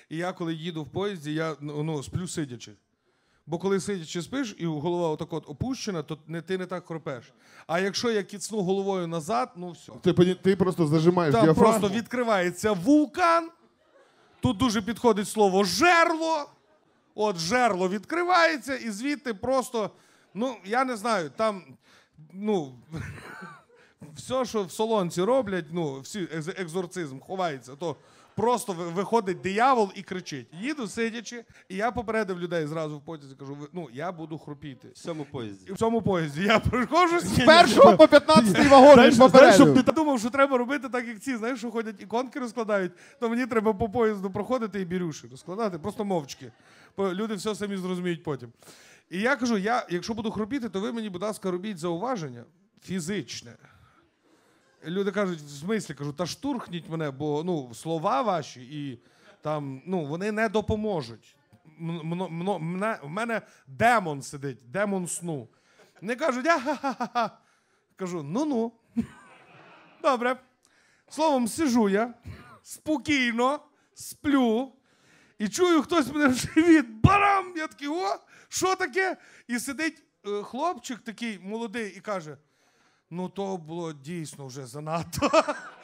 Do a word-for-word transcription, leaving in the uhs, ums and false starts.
І я, коли їду в поїзді, я ну, сплю сидячи. Бо коли сидячи спиш, і голова отак от опущена, то не, ти не так хропеш. А якщо я кицну головою назад, ну все. Ти, ти просто зажимаєш Там діафрагму. просто відкривається вулкан. Тут дуже підходить слово «жерло». От жерло відкривається, і звідти просто, ну, я не знаю, там, ну, все, що в солонці роблять, ну, всі екзорцизм ховається, то просто виходить диявол і кричить. Їду сидячи, і я попередив людей зразу в потязі, кажу, ну, я буду хропіти. В цьому поїзді. В цьому поїзді. Я приходжу... З першого по п'ятнадцятий вагон він попередив. Я думав, що треба робити так, як ці, знаєш, що ходять іконки розкладають, то мені треба по поїзду проходити і бірюші розкладати, просто мовчки. Люди все самі зрозуміють потім. І я кажу, я, якщо буду хропіти, то ви мені, будь ласка, робіть зауваження фізичне. Люди кажуть, в смислі, кажу, та штурхніть мене, бо ну, слова ваші і там, ну, вони не допоможуть. В мене демон сидить, демон сну. Не кажуть, а-ха-ха-ха. Кажу, ну-ну. Добре. Словом, сижу я, спокійно, сплю, і чую, хтось мене в живіт, барам! Я такий, о, що таке? І сидить е, хлопчик такий молодий і каже, ну то було дійсно вже занадто.